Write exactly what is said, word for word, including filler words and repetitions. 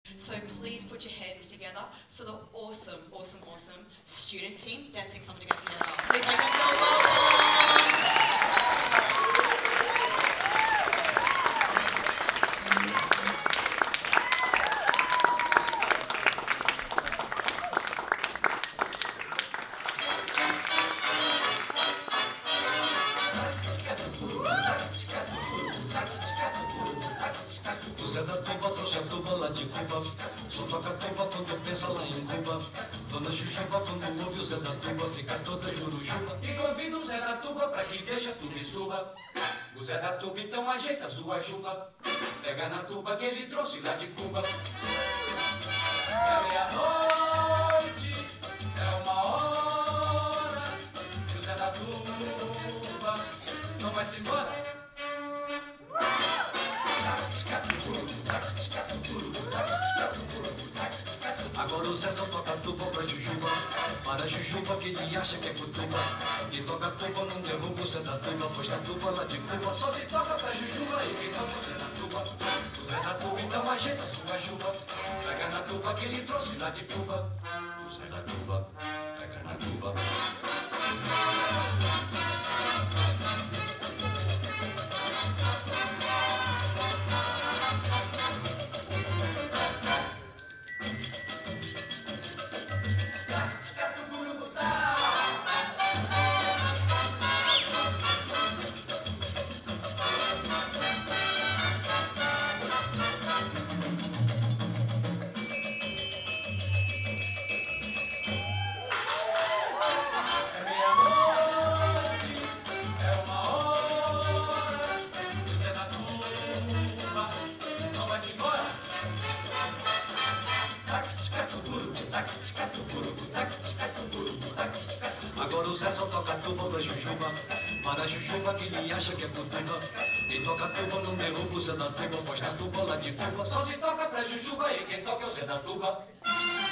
So please put your hands together for the awesome, awesome, awesome student team dancing Samba de Gafieira. Please make them feel welcome. Zé da Tuba trouxe a tuba lá de Cuba. Só toca tuba quando pensa lá em Cuba. Dona Jujuba quando ouve o Zé da Tuba fica toda jurujuba. E convida o Zé da Tuba pra que deixa a tuba e suba. O Zé da Tuba então ajeita a sua juba. Pega na tuba que ele trouxe lá de Cuba. É meia-noite, é uma hora. E o Zé da Tuba não vai se embora. Agora o Zé só toca tuba pra Jujuba. Para Jujuba que ele acha que é cutuba. E toca tuba não derruba o Zé da Tuba. Pois na tuba lá de Cuba só se toca pra Jujuba. E quem toca o Zé da Tuba. O Zé da Tuba então ajeita sua juba. Pega na tuba que ele trouxe lá de Cuba. O Zé da Tuba pega na tuba. Agora o Zé só toca tuba pra Jujuba. Para Jujuba que ele acha que é cutuba. E toca tuba não derruba o Zé da Tuba. Pois na tuba lá de Cuba só se toca pra Jujuba. E quem toca é o Zé da Tuba.